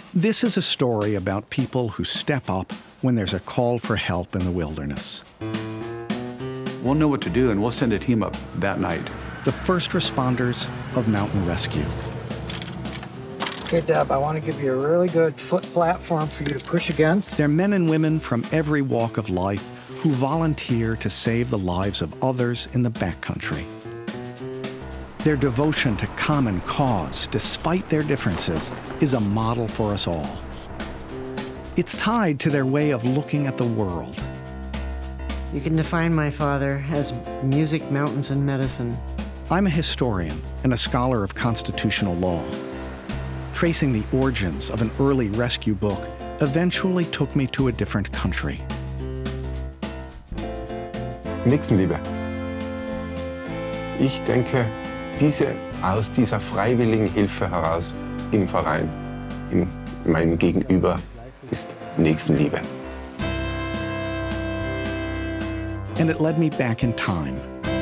This is a story about people who step up when there's a call for help in the wilderness. We'll know what to do, and we'll send a team up that night. The first responders of mountain rescue. Okay, Deb, I want to give you a really good foot platform for you to push against. They're men and women from every walk of life who volunteer to save the lives of others in the backcountry. Their devotion to common cause, despite their differences, is a model for us all. It's tied to their way of looking at the world. You can define my father as music, mountains, and medicine. I'm a historian and a scholar of constitutional law. Tracing the origins of an early rescue book eventually took me to a different country. Nächstenliebe. Ich denke, aus dieser freiwilligen Hilfe heraus im Verein, in meinem Gegenüber, ist Nächstenliebe. And it led me back in time.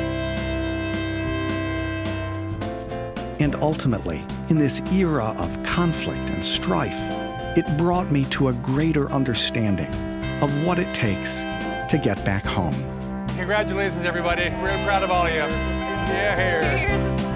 And ultimately, in this era of conflict and strife, it brought me to a greater understanding of what it takes to get back home. Congratulations, everybody. We're proud of all of you. Yeah, here.